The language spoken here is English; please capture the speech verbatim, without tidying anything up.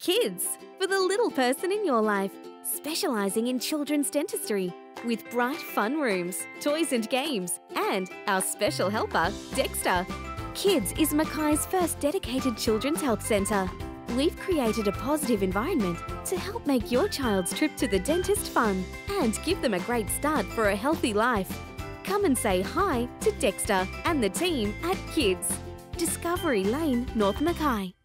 Kids, for the little person in your life, specialising in children's dentistry with bright fun rooms, toys and games, and our special helper, Dexter. Kids is Mackay's first dedicated children's health centre. We've created a positive environment to help make your child's trip to the dentist fun and give them a great start for a healthy life. Come and say hi to Dexter and the team at KIDS. Discovery Lane, North Mackay.